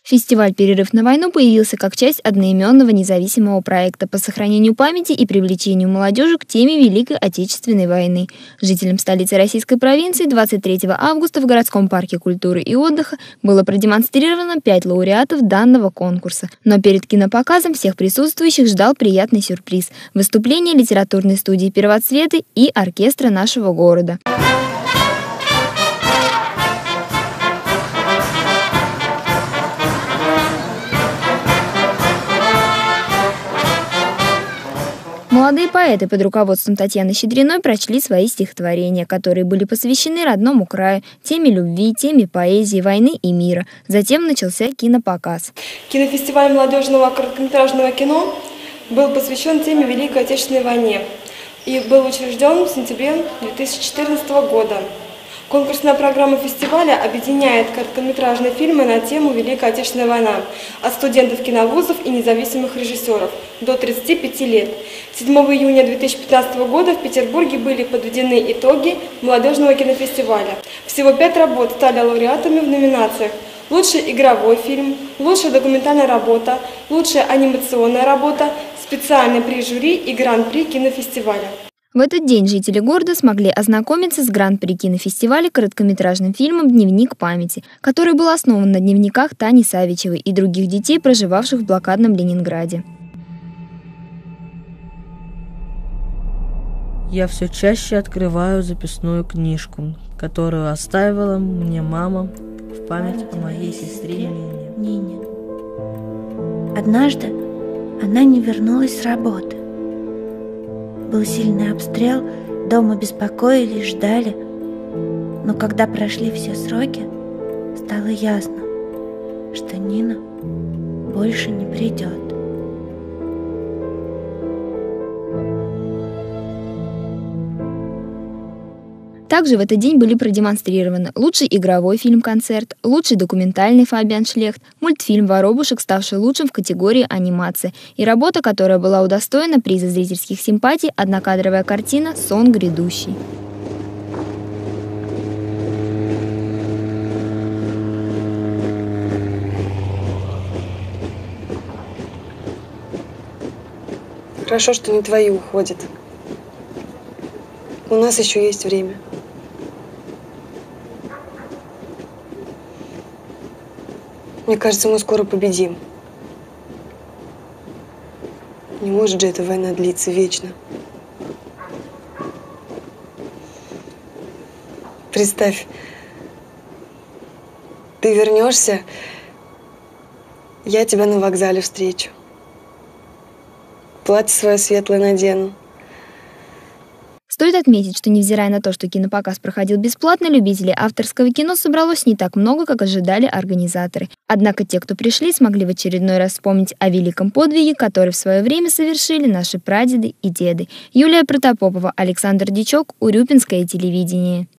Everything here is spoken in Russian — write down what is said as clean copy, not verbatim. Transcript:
Фестиваль «Перерыв на войну» появился как часть одноименного независимого проекта по сохранению памяти и привлечению молодежи к теме Великой Отечественной войны. Жителям столицы российской провинции 23 августа в городском парке культуры и отдыха было продемонстрировано 5 лауреатов данного конкурса. Но перед кинопоказом всех присутствующих ждал приятный сюрприз – выступление литературной студии «Первоцветы» и оркестра нашего города. Молодые поэты под руководством Татьяны Щедриной прочли свои стихотворения, которые были посвящены родному краю, теме любви, теме поэзии, войны и мира. Затем начался кинопоказ. Кинофестиваль молодежного короткометражного кино был посвящен теме Великой Отечественной войны и был учрежден в сентябре 2014 года. Конкурсная программа фестиваля объединяет короткометражные фильмы на тему Великая Отечественная война от студентов киновузов и независимых режиссеров до 35 лет. 7 июня 2015 года в Петербурге были подведены итоги молодежного кинофестиваля. Всего 5 работ стали лауреатами в номинациях: лучший игровой фильм, лучшая документальная работа, лучшая анимационная работа, специальный приз жюри и гран-при кинофестиваля. В этот день жители города смогли ознакомиться с гран-при кинофестиваля короткометражным фильмом «Дневник памяти», который был основан на дневниках Тани Савичевой и других детей, проживавших в блокадном Ленинграде. Я все чаще открываю записную книжку, которую оставила мне мама в память о моей сестре Нине. Однажды она не вернулась с работы. Был сильный обстрел, дома беспокоились, ждали. Но когда прошли все сроки, стало ясно, что Нина больше не придет. Также в этот день были продемонстрированы лучший игровой фильм-концерт, лучший документальный Фабиан Шлехт, мультфильм «Воробушек», ставший лучшим в категории анимация, и работа, которая была удостоена приза зрительских симпатий, однокадровая картина «Сон грядущий». Хорошо, что не твои уходят. У нас еще есть время. Мне кажется, мы скоро победим. Не может же эта война длиться вечно. Представь, ты вернешься, я тебя на вокзале встречу. Платье свое светлое надену. Стоит отметить, что невзирая на то, что кинопоказ проходил бесплатно, любителей авторского кино собралось не так много, как ожидали организаторы. Однако те, кто пришли, смогли в очередной раз вспомнить о великом подвиге, который в свое время совершили наши прадеды и деды. Юлия Протопопова, Александр Дичок, Урюпинское телевидение.